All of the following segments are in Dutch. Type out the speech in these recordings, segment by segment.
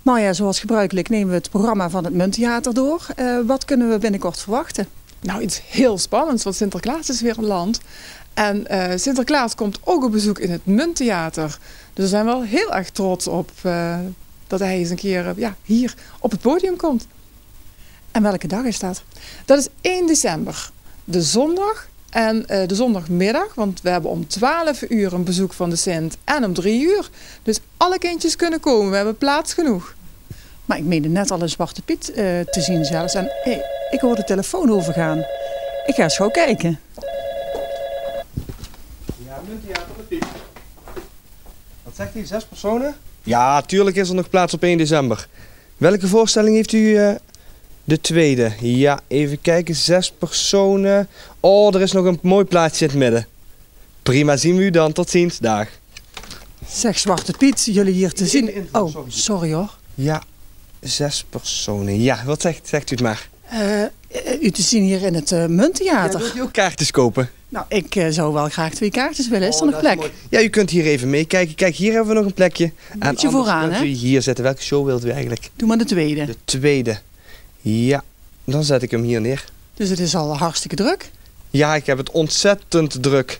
Nou ja, zoals gebruikelijk nemen we het programma van het Munttheater door. Wat kunnen we binnenkort verwachten? Nou, iets heel spannends, want Sinterklaas is weer een land. En Sinterklaas komt ook op bezoek in het Munttheater. Dus we zijn wel heel erg trots op dat hij eens een keer hier op het podium komt. En welke dag is dat? Dat is 1 december, de zondag en de zondagmiddag. Want we hebben om 12 uur een bezoek van de Sint en om 3 uur. Dus alle kindjes kunnen komen, we hebben plaats genoeg. Maar ik meende net al een Zwarte Piet te zien zelfs. En ik hoor de telefoon overgaan. Ik ga eens gauw kijken. Ja, Munttheater met Piet. Wat zegt hij, 6 personen? Ja, tuurlijk is er nog plaats op 1 december. Welke voorstelling heeft u? De tweede. Ja, even kijken, 6 personen. Oh, er is nog een mooi plaatsje in het midden. Prima, zien we u dan. Tot ziens. Dag. Zeg Zwarte Piet, jullie hier te zien. Oh, sorry hoor. Ja, 6 personen. Ja, wat zegt u het maar? U te zien hier in het Munttheater. Ja, wilt u ook kaartjes kopen? Nou, ik zou wel graag 2 kaartjes willen. Is er nog plek? Ja, u kunt hier even meekijken. Kijk, hier hebben we nog een plekje. Een beetje vooraan, hè? Kunt u hier zetten. Welke show wilt u eigenlijk? Doe maar de tweede. De tweede. Ja, dan zet ik hem hier neer. Dus het is al hartstikke druk? Ja, ik heb het ontzettend druk.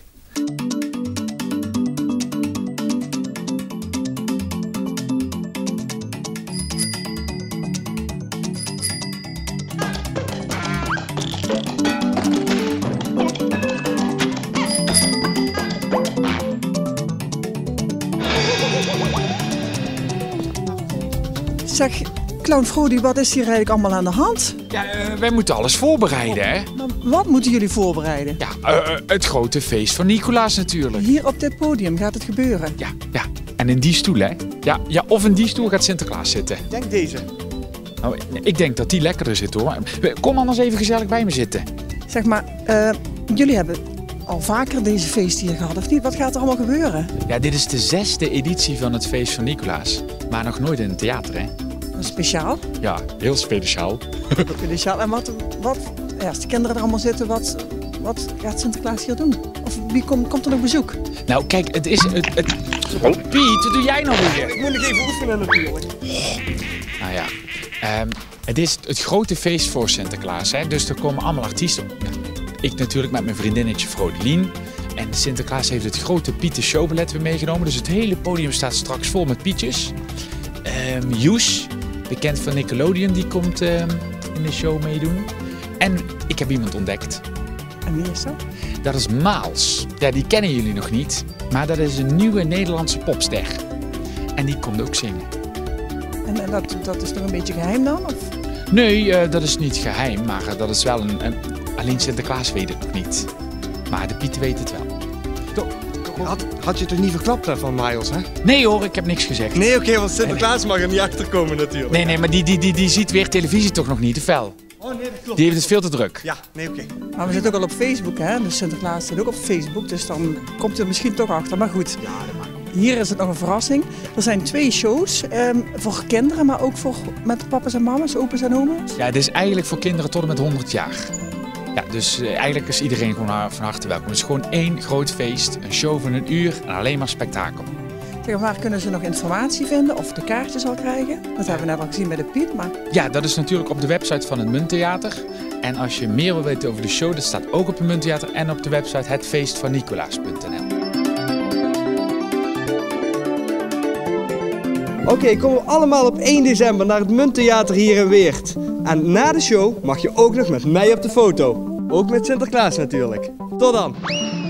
Zeg, Clown Frodi, wat is hier eigenlijk allemaal aan de hand? Ja, wij moeten alles voorbereiden, hè? Maar wat moeten jullie voorbereiden? Ja, het grote feest van Nicolaas natuurlijk. Hier op dit podium gaat het gebeuren? Ja. En in die stoel, hè? Ja, of in die stoel gaat Sinterklaas zitten. Ik denk deze. Nou, ik denk dat die lekkerder zit, hoor. Kom anders even gezellig bij me zitten. Zeg maar, jullie hebben al vaker deze feesten hier gehad, of niet? Wat gaat er allemaal gebeuren? Ja, dit is de 6e editie van het feest van Nicolaas. Maar nog nooit in het theater, hè? Speciaal? Ja, heel speciaal. Speciaal. En wat als de kinderen er allemaal zitten, wat gaat Sinterklaas hier doen? Of wie komt er nog bezoek? Nou, kijk, het is... Piet, wat doe jij nou weer? Ik moet nog even oefenen natuurlijk. Nou ja, het is het grote feest voor Sinterklaas, hè? Dus er komen allemaal artiesten op. Nou, ik natuurlijk met mijn vriendinnetje Frodelien. En Sinterklaas heeft het grote Pieten showballet weer meegenomen. Dus het hele podium staat straks vol met Pietjes. Joes, bekend van Nickelodeon, die komt in de show meedoen. En ik heb iemand ontdekt. En wie is dat? Dat is Maals. Ja, die kennen jullie nog niet. Maar dat is een nieuwe Nederlandse popster. En die komt ook zingen. En dat is nog een beetje geheim dan? Of? Nee, dat is niet geheim. Maar dat is wel alleen Sinterklaas weet het nog niet. Maar de Pieten weten het wel. Had je toch niet verklapt van Miles, hè? Nee hoor, ik heb niks gezegd. Nee, oké, want Sinterklaas mag er niet achter komen natuurlijk. Nee, maar die ziet weer televisie toch nog niet, te fel. Oh nee, dat klopt. Die heeft het veel te druk. Ja, nee, oké. Maar we zitten ook al op Facebook, hè? Dus Sinterklaas zit ook op Facebook, dus dan komt er misschien toch achter. Maar goed, Ja, dat mag. hier is het nog een verrassing. Er zijn 2 shows voor kinderen, maar ook met papa's en mama's, opa's en oma's. Ja, het is eigenlijk voor kinderen tot en met 100 jaar. Ja, dus eigenlijk is iedereen gewoon van harte welkom. Het is gewoon 1 groot feest, een show van 1 uur en alleen maar spektakel. Zeg, waar kunnen ze nog informatie vinden of de kaartjes al krijgen? Dat hebben we net al gezien bij de Piet, maar... Ja, dat is natuurlijk op de website van het Munttheater. En als je meer wil weten over de show, dat staat ook op het Munttheater en op de website hetfeestvandnicolaas.nl. Oké, komen we allemaal op 1 december naar het Munttheater hier in Weert. En na de show mag je ook nog met mij op de foto. Ook met Sinterklaas natuurlijk. Tot dan!